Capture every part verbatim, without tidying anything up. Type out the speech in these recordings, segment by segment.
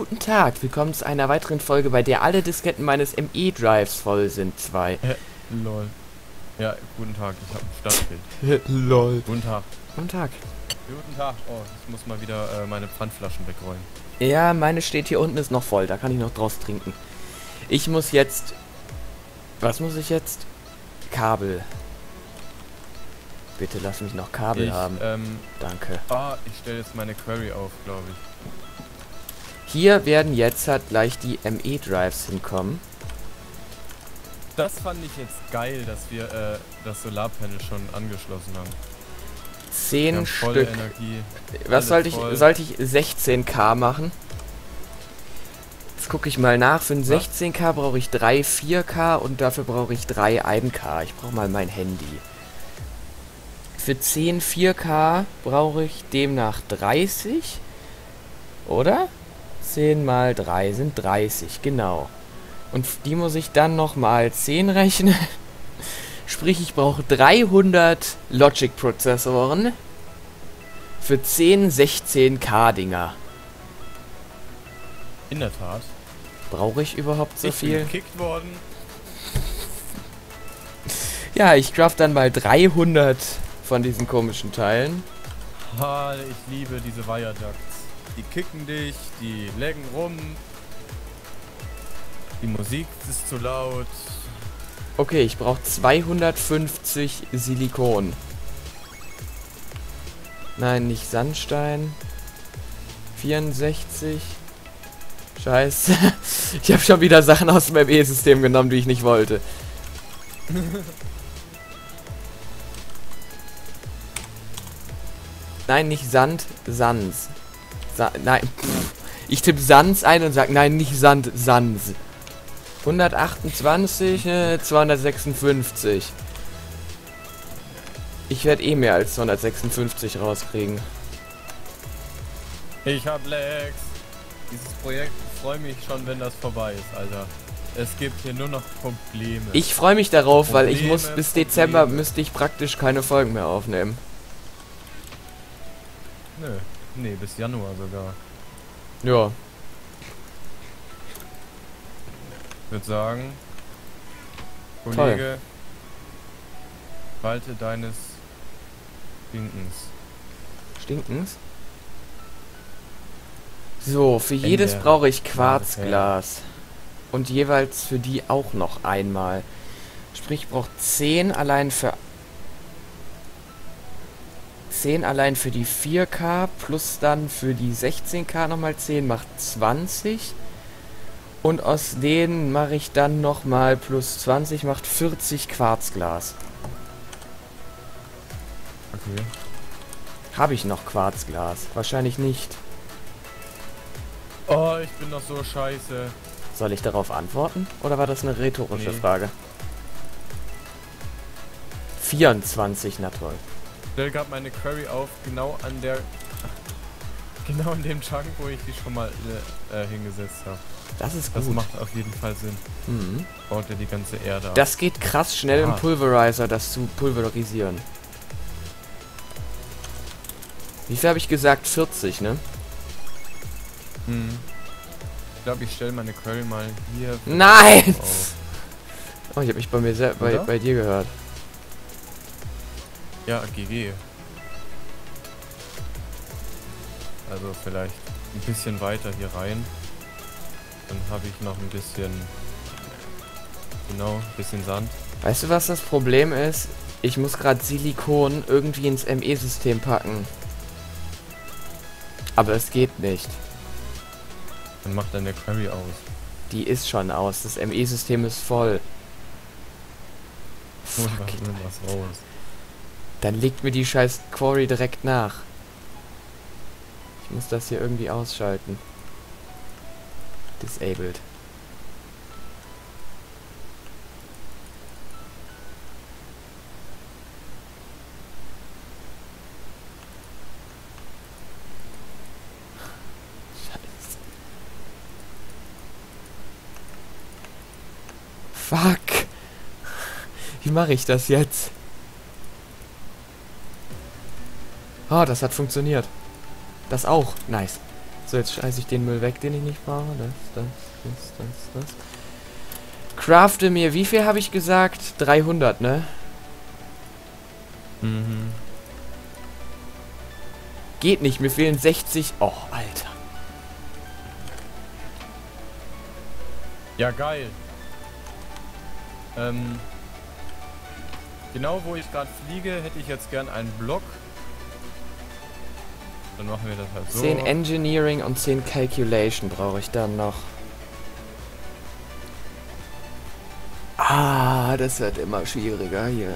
guten Tag, willkommen zu einer weiteren Folge, bei der alle Disketten meines M E-Drives voll sind. Zwei. Hä? Lol. Ja, guten Tag, ich habe ein Stadtbild. Lol. Guten Tag. Guten Tag. Guten Tag. Oh, ich muss mal wieder äh, meine Pfandflaschen wegräumen. Ja, meine steht hier unten, ist noch voll, da kann ich noch draus trinken. Ich muss jetzt... Was muss ich jetzt? Kabel. Bitte lass mich noch Kabel Ich, haben. ähm, Danke. ah, ich stelle jetzt meine Query auf, glaube ich. Hier werden jetzt halt gleich die M E-Drives hinkommen. Das fand ich jetzt geil, dass wir äh, das Solarpanel schon angeschlossen haben. Wir Zehn haben volle Stück. Energie. Was sollte ich, voll. sollte ich sechzehn K machen? Jetzt gucke ich mal nach. Für ein sechzehn K brauche ich drei vier K und dafür brauche ich drei ein K. Ich brauche mal mein Handy. Für zehn vier K brauche ich demnach dreißig. Oder? zehn mal drei sind dreißig, genau. Und die muss ich dann noch mal zehn rechnen. Sprich, ich brauche dreihundert Logic-Prozessoren für zehn sechzehn K Dinger. In der Tat. Brauche ich überhaupt so ich viel? bin gekickt worden. Ja, ich craft dann mal dreihundert von diesen komischen Teilen. Ha, ich liebe diese Wire Ducts. Die kicken dich, die laggen rum. Die Musik ist zu laut. Okay, ich brauche zweihundertfünfzig Silikon. Nein, nicht Sandstein. vierundsechzig. Scheiße. Ich habe schon wieder Sachen aus dem M E-System genommen, die ich nicht wollte. Nein, nicht Sand, Sans. Sa nein, pff. Ich tippe Sans ein und sage, nein, nicht Sand, Sans. hundertachtundzwanzig, äh, zweihundertsechsundfünfzig. Ich werde eh mehr als zweihundertsechsundfünfzig rauskriegen. Ich hab Lags. Dieses Projekt, ich freue mich schon, wenn das vorbei ist, Alter. Es gibt hier nur noch Probleme. Ich freue mich darauf, Probleme, weil ich muss bis Probleme. Dezember müsste ich praktisch keine Folgen mehr aufnehmen. Nö, nee, bis Januar sogar. Ja. Ich würde sagen, Kollege, walte deines Stinkens. Stinkens? So, für Ende. jedes brauche ich Quarzglas. Und jeweils für die auch noch einmal. Sprich, ich brauche zehn allein für... zehn allein für die vier K, plus dann für die sechzehn K nochmal zehn, macht zwanzig. Und aus denen mache ich dann nochmal plus zwanzig, macht vierzig Quarzglas. Okay. Habe ich noch Quarzglas? Wahrscheinlich nicht. Oh, ich bin doch so scheiße. Soll ich darauf antworten? Oder war das eine rhetorische Nee. Frage? vierundzwanzig, na toll. Ich stell grad meine Query auf, genau an der... Genau in dem Chunk, wo ich die schon mal äh, hingesetzt habe. Das ist Das gut. macht auf jeden Fall Sinn. Mhm. Baut ja die ganze Erde ab. Das geht krass schnell im Ah. Pulverizer, das zu pulverisieren. Wie viel habe ich gesagt? vierzig, ne? Hm. Ich glaube, ich stelle meine Query mal hier... Nein! auf. Oh, ich habe mich bei mir sehr, bei, Oder? bei dir gehört. Ja, G G. Also vielleicht ein bisschen weiter hier rein. Dann habe ich noch ein bisschen... Genau, ein bisschen Sand. Weißt du, was das Problem ist? Ich muss gerade Silikon irgendwie ins M E-System packen. Aber es geht nicht. Dann macht dann der Query aus. Die ist schon aus. Das M E-System ist voll. Hol Fuck was, it. hol was raus. Dann legt mir die scheiß Quarry direkt nach. Ich muss das hier irgendwie ausschalten. Disabled. Scheiße. Fuck. Wie mache ich das jetzt? Oh, das hat funktioniert. Das auch. Nice. So, jetzt scheiße ich den Müll weg, den ich nicht brauche. Das, das, das, das, das. Crafte mir, wie viel habe ich gesagt? dreihundert, ne? Mhm. Geht nicht, mir fehlen sechzig. Oh, Alter. Ja, geil. Ähm, genau wo ich gerade fliege, hätte ich jetzt gern einen Block. Dann machen wir das halt so. zehn Engineering und zehn Calculation brauche ich dann noch. Ah, das wird immer schwieriger hier.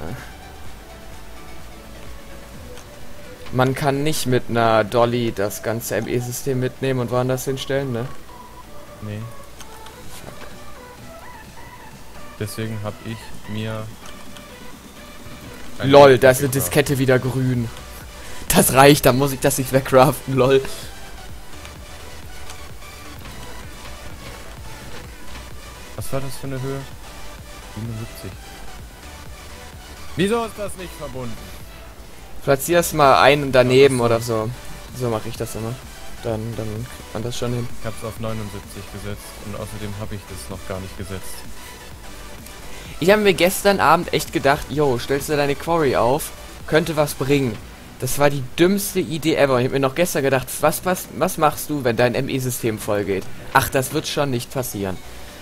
Man kann nicht mit einer Dolly das ganze M E-System mitnehmen und woanders hinstellen, ne? Nee. Fuck. Deswegen habe ich mir... ein LOL, Block da ist eine gekauft. Diskette wieder grün. Das reicht, dann muss ich das nicht wegcraften, lol. Was war das für eine Höhe? siebenundsiebzig. Wieso ist das nicht verbunden? Platzier's mal einen daneben Ja, oder so. So mache ich das immer. Dann, dann kriegt man das schon hin. Ich habe es auf neunundsiebzig gesetzt und außerdem habe ich das noch gar nicht gesetzt. Ich habe mir gestern Abend echt gedacht, yo, stellst du deine Quarry auf, könnte was bringen. Das war die dümmste Idee ever. Ich habe mir noch gestern gedacht, was, was, was machst du, wenn dein M E-System voll geht? Ach, das wird schon nicht passieren.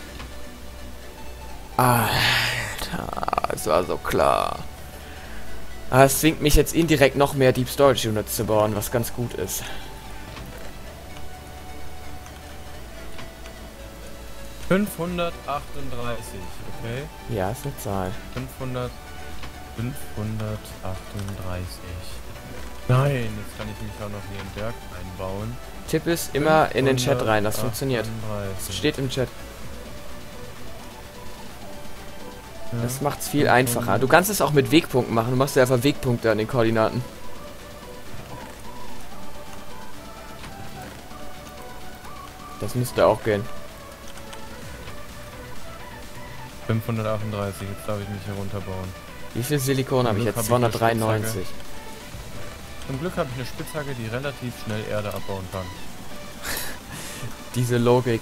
Alter, es war so klar. Aber es zwingt mich jetzt indirekt noch mehr Deep Storage Units zu bauen, was ganz gut ist. fünfhundertachtunddreißig, okay? Ja, ist eine Zahl. fünfhundert, fünfhundertachtunddreißig. Nein, jetzt kann ich mich auch noch hier im Berg einbauen. Tipp ist immer in den Chat rein, das funktioniert. fünfhundertachtunddreißig. Das steht im Chat. Ja. Das macht's viel einfacher. Du kannst es auch mit Wegpunkten machen. Du machst ja einfach Wegpunkte an den Koordinaten. Das müsste auch gehen. fünfhundertachtunddreißig, jetzt darf ich mich herunterbauen. Wie viel Silikon habe ich Glück jetzt? hab ich eine zweihundertdreiundneunzig. Zum Glück habe ich eine Spitzhacke, die relativ schnell Erde abbauen kann. Diese Logik.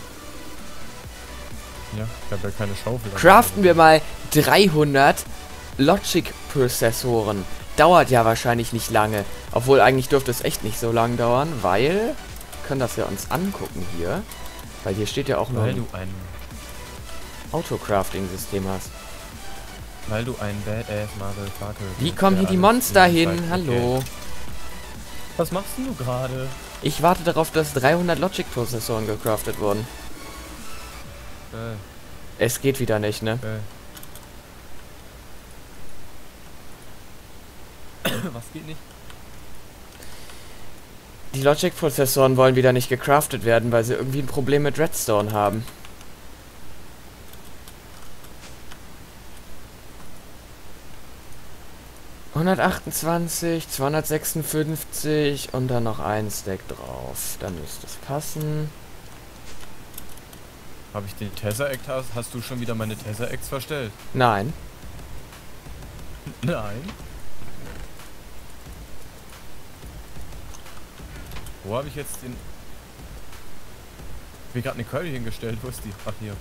Ja, ich habe ja keine Schaufel. Craften wir mal dreihundert Logic-Prozessoren. Dauert ja wahrscheinlich nicht lange. Obwohl, eigentlich dürfte es echt nicht so lang dauern, weil... Wir können das ja uns angucken hier. Weil hier steht ja auch noch Weil ein du ein... Auto-Crafting-System hast. Weil du ein Badass Motherfucker Wie bist, kommen der hier die alles Monster zeigt. hin? Okay. Hallo. Was machst denn du gerade? Ich warte darauf, dass dreihundert Logic-Prozessoren gecraftet wurden. Äh, Es geht wieder nicht, ne? äh. Was geht nicht? Die Logic-Prozessoren wollen wieder nicht gecraftet werden, weil sie irgendwie ein Problem mit Redstone haben. hundertachtundzwanzig, zweihundertsechsundfünfzig und dann noch ein Stack drauf. Dann müsste es passen. Habe ich den Tether-Act hast? Hast du schon wieder meine Tether-Acts verstellt? Nein. Nein. Wo habe ich jetzt den... Ich habe gerade eine Curry hingestellt. Wo ist die? Ach, hier.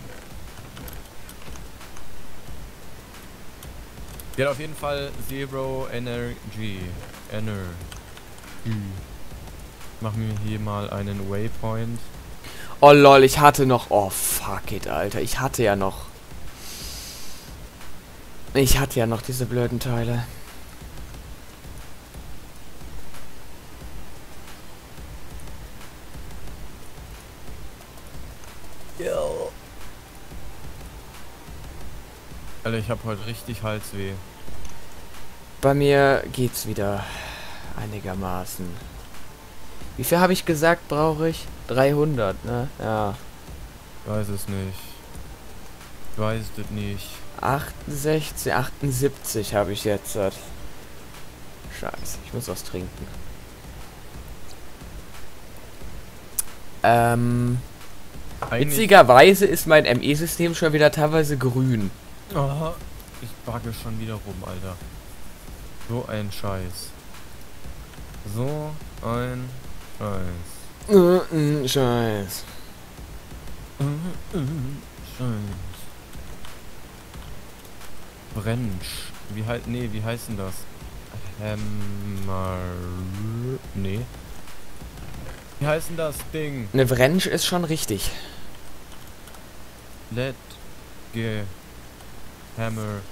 Die hat auf jeden Fall Zero Energy. Energy. Mach mir hier mal einen Waypoint. Oh lol, ich hatte noch... Oh fuck it, Alter. Ich hatte ja noch... Ich hatte ja noch diese blöden Teile. Yo. Alter, ich habe heute richtig Halsweh. Bei mir geht's wieder einigermaßen. Wie viel habe ich gesagt, brauche ich? dreihundert, ne? Ja. Weiß es nicht. Ich weiß es nicht. achtundsechzig, achtundsiebzig habe ich jetzt. Scheiße, ich muss was trinken. Ähm... Eigentlich- Witzigerweise ist mein M E-System schon wieder teilweise grün. Oh, ich backe schon wieder rum, Alter. So ein Scheiß. So ein Scheiß. Äh, äh, Scheiß. Wrench. Wie halt, nee, wie heißt denn das? Hammer. Nee. Wie heißt denn das Ding? Eine Wrench ist schon richtig. Let ge Hammer.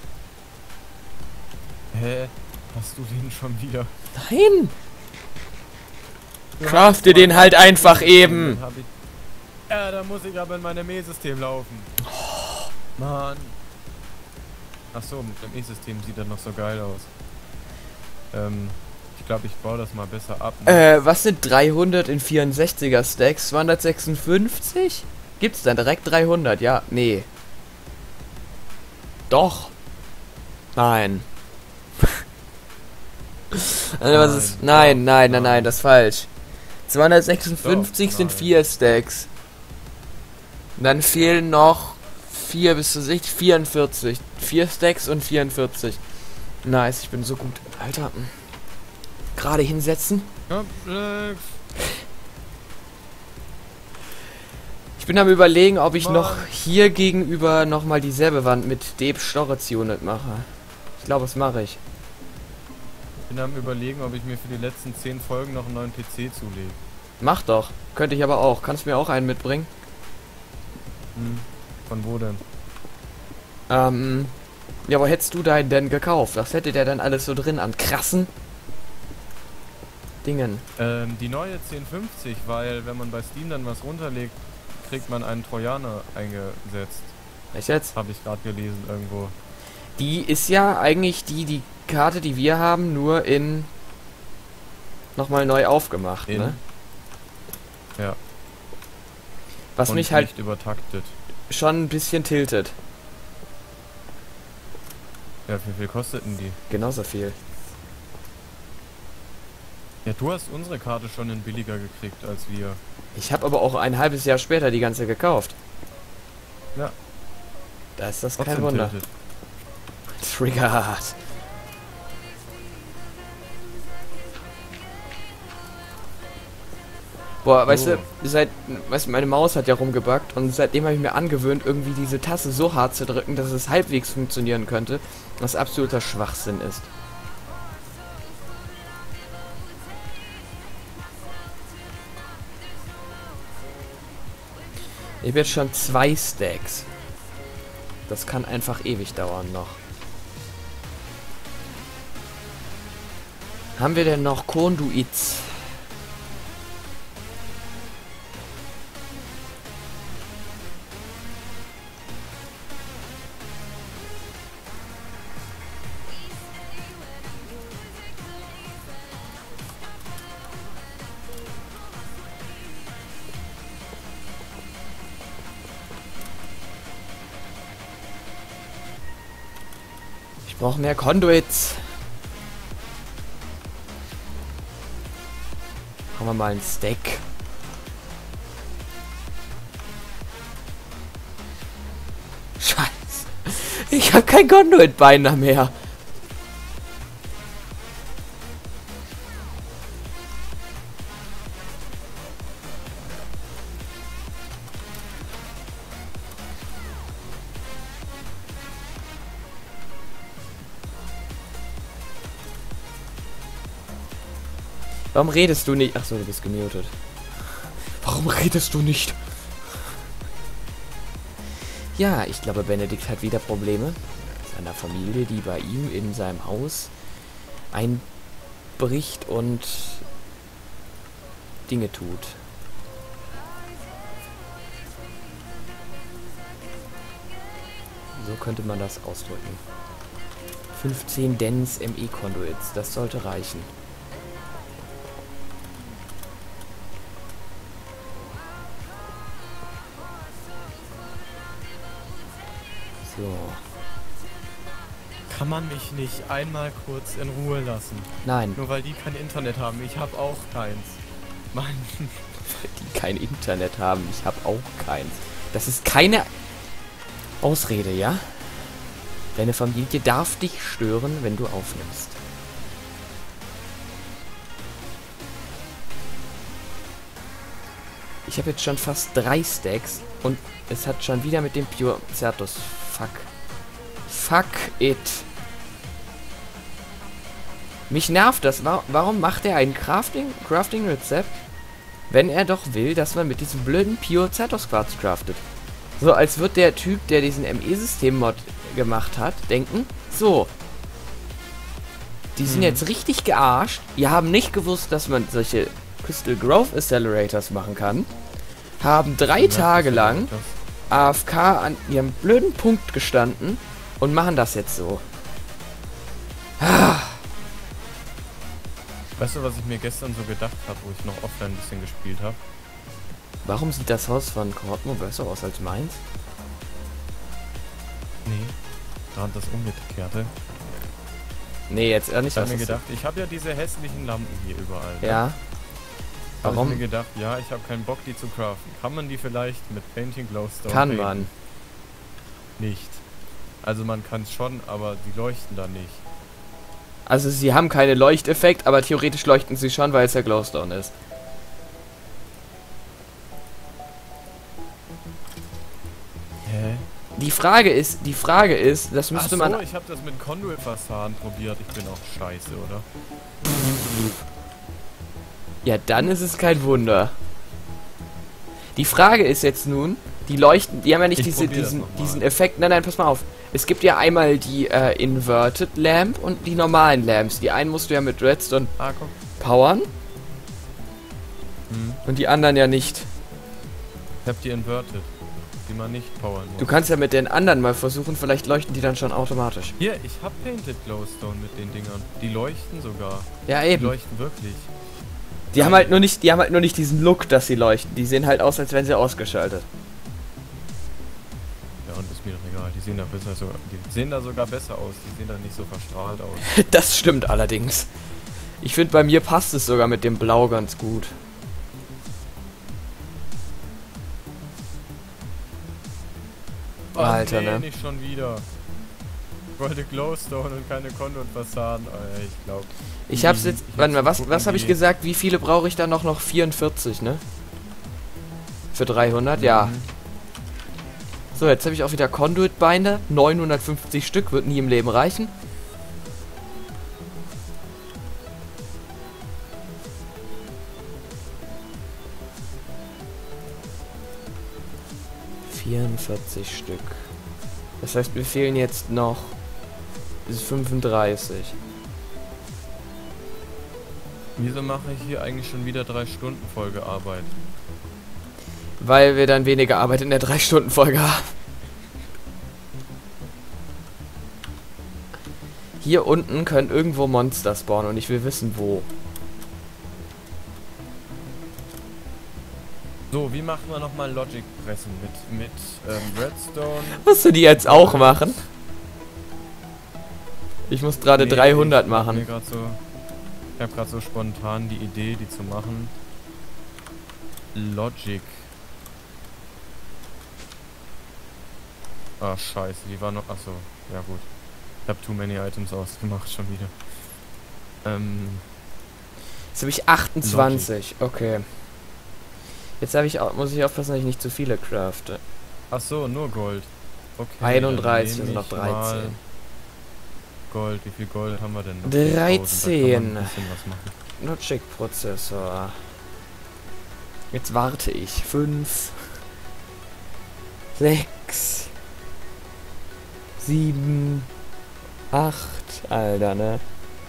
Hä? Hast du den schon wieder? Nein! Craft dir den halt einfach eben! Hab ich ja, da muss ich aber in meinem E-System laufen. Oh, Mann. Achso, mit dem E-System sieht das noch so geil aus. Ähm, ich glaube, ich baue das mal besser ab. Ne? Äh, was sind dreihundert in vierundsechziger Stacks? zweihundertsechsundfünfzig? Gibt's dann direkt dreihundert? Ja, nee. Doch. Nein. Also, was ist? Nein, nein, nein, nein, das ist falsch. zweihundertsechsundfünfzig Doch, sind nein. vier Stacks. Und dann fehlen noch vier bis zu sich, vierundvierzig. vier Stacks und vierundvierzig. Nice, ich bin so gut. Alter. Gerade hinsetzen. Komplex. Ich bin am Überlegen, ob ich Mann. noch hier gegenüber nochmal dieselbe Wand mit Deep Storage Unit mache. Ich glaube, das mache ich. Ich bin am Überlegen, ob ich mir für die letzten zehn Folgen noch einen neuen P C zulege. Mach doch. Könnte ich aber auch. Kannst du mir auch einen mitbringen? Hm. Von wo denn? Ähm. Ja, wo hättest du deinen denn gekauft? Was hätte der dann alles so drin an krassen Dingen? Ähm, die neue zehn fünfzig, weil wenn man bei Steam dann was runterlegt, kriegt man einen Trojaner eingesetzt. Echt jetzt? Habe ich gerade gelesen irgendwo. Die ist ja eigentlich die, die Karte, die wir haben, nur in nochmal neu aufgemacht, In? ne? Ja. Was Und mich halt nicht übertaktet. schon ein bisschen tiltet. Ja, wie viel kosteten die? Genauso viel. Ja, du hast unsere Karte schon in billiger gekriegt als wir. Ich habe aber auch ein halbes Jahr später die ganze gekauft. Ja. Da ist das Trotzdem kein Wunder. tiltet. Triggered. Boah, weißt Oh. du, seit, weißt du, meine Maus hat ja rumgebackt und seitdem habe ich mir angewöhnt, irgendwie diese Taste so hart zu drücken, dass es halbwegs funktionieren könnte, was absoluter Schwachsinn ist. Ich habe jetzt schon zwei Stacks. Das kann einfach ewig dauern noch. Haben wir denn noch Conduits? Ich brauche mehr Conduits. Machen wir mal einen Stack. Scheiße. Ich habe kein Conduit-Beiner mehr. Warum redest du nicht? Achso, du bist gemutet. Warum redest du nicht? Ja, ich glaube, Benedikt hat wieder Probleme mit seiner Familie, die bei ihm in seinem Haus einbricht und Dinge tut. So könnte man das ausdrücken. fünfzehn Dense M E-Conduits, das sollte reichen. So. Kann man mich nicht einmal kurz in Ruhe lassen? Nein, Nur weil die kein Internet haben. Ich habe auch keins. Mann. die kein Internet haben. Ich habe auch keins. Das ist keine Ausrede, ja? Deine Familie darf dich stören, wenn du aufnimmst. habe jetzt schon fast drei Stacks und es hat schon wieder mit dem Pure Certus. Fuck. Fuck it. Mich nervt das. Warum macht er ein Crafting, Crafting Rezept, wenn er doch will, dass man mit diesem blöden Pure Certus Quarz craftet? So, als wird der Typ, der diesen M E-System-Mod gemacht hat, denken, so, die sind Mhm. jetzt richtig gearscht, die haben nicht gewusst, dass man solche Crystal Growth Accelerators machen kann, haben drei Ja, Tage das lang ist das. A F K an ihrem blöden Punkt gestanden und machen das jetzt so. Weißt du, was ich mir gestern so gedacht habe, wo ich noch offline ein bisschen gespielt habe? Warum sieht das Haus von Kortmo besser aus als meins? Nee, gerade das Umgekehrte. Nee, jetzt ehrlich Ich habe was mir ist- gedacht, ich habe ja diese hässlichen Lampen hier überall. ne? Ja. Hab Warum? ich mir gedacht, ja, ich habe keinen Bock, die zu craften. Kann man die vielleicht mit Painting Glowstone Kann painten? man. Nicht. Also man kann es schon, aber die leuchten da nicht. Also sie haben keine Leuchteffekt, aber theoretisch leuchten sie schon, weil es ja Glowstone ist. Hä? Die Frage ist, die Frage ist, das Ach müsste so, man... ich habe das mit Conduit-Fassaden probiert. Ich bin auch scheiße, oder? Ja, dann ist es kein Wunder. Die Frage ist jetzt nun, die leuchten, die haben ja nicht Ich diese, probier das diesen, noch mal. diesen Effekt. Nein, nein, pass mal auf. Es gibt ja einmal die äh, Inverted Lamp und die normalen Lamps. Die einen musst du ja mit Redstone Ah, guck. powern Hm. und die anderen ja nicht. Ich hab die inverted, die man nicht powern muss. Du kannst ja mit den anderen mal versuchen, vielleicht leuchten die dann schon automatisch. Hier, ich hab Painted Glowstone mit den Dingern. Die leuchten sogar. Ja, Die eben. leuchten wirklich. Die haben halt nur nicht, die haben halt nur nicht diesen Look, dass sie leuchten. Die sehen halt aus, als wären sie ausgeschaltet. Ja, und ist mir doch egal. Die sehen da besser so, die sehen da sogar besser aus. Die sehen da nicht so verstrahlt aus. Das stimmt allerdings. Ich finde, bei mir passt es sogar mit dem Blau ganz gut. Oh, Alter, nee, ne? nicht schon wieder. Ich wollte Glowstone und keine Conduit-Fassaden. Oh, ich glaube. Ich hab's jetzt. Warte mal, was, was habe ich gesagt? gesagt? Wie viele brauche ich da noch? Noch vierundvierzig, ne? Für dreihundert? Ja. So, jetzt habe ich auch wieder Conduit Binder. neunhundertfünfzig Stück, wird nie im Leben reichen. vierundvierzig Stück. Das heißt, mir fehlen jetzt noch fünfunddreißig. Wieso mache ich hier eigentlich schon wieder drei Stunden Folgearbeit? Weil wir dann weniger Arbeit in der drei Stunden Folge haben. Hier unten können irgendwo Monster spawnen und ich will wissen, wo. So, wie machen wir nochmal Logic-Pressen? Mit, mit ähm, Redstone? Musst du die jetzt auch machen? Ich muss gerade Nee, dreihundert ich hab machen. mir grad so, ich habe gerade so spontan die Idee, die zu machen. Logic. Ah, scheiße, die war noch... Achso, ja gut. Ich habe too many items ausgemacht schon wieder. Ähm, Jetzt habe ich achtundzwanzig. Okay. Jetzt habe ich auch, muss ich aufpassen, dass ich nicht zu viele crafte. ach so, nur Gold. Okay. einunddreißig, dann sind nehm noch ich mal dreizehn. Gold, wie viel Gold haben wir denn noch? dreizehn. tausend, da kann man ein bisschen was machen. Logic-Prozessor. Jetzt warte ich. fünf. sechs. sieben. acht. Alter, ne?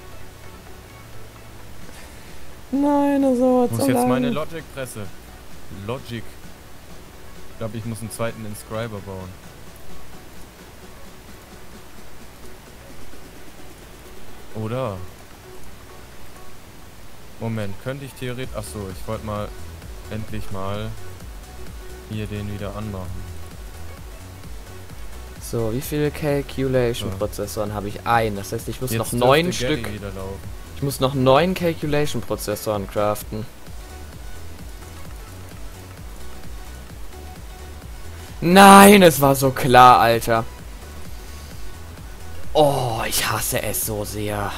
Nein, das dauert Ich so muss jetzt lange. meine Logic-Presse. Logic. Ich glaube, ich muss einen zweiten Inscriber bauen. Oder? Moment, könnte ich theoretisch... Achso, ich wollte mal endlich mal hier den wieder anmachen. So, wie viele Calculation-Prozessoren habe ich? Ein. Das heißt, ich muss noch neun dürfte Gary Stück. wieder laufen. Ich muss noch neun Calculation-Prozessoren craften. Nein, es war so klar, Alter. Oh, ich hasse es so sehr.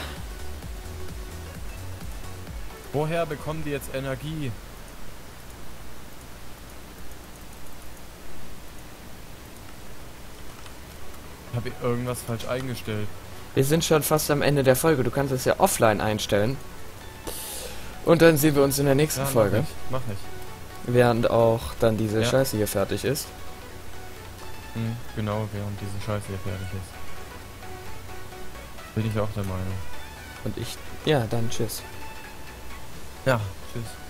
Woher bekommen die jetzt Energie? Habe ich irgendwas falsch eingestellt? Wir sind schon fast am Ende der Folge. Du kannst es ja offline einstellen. Und dann sehen wir uns in der nächsten Ja, Folge. Mach ich. Mach ich. Während auch dann diese Ja. Scheiße hier fertig ist. Hm, genau, während diese Scheiße hier fertig ist. Bin ich auch der Meinung. Und ich... Ja, dann tschüss. Ja, tschüss.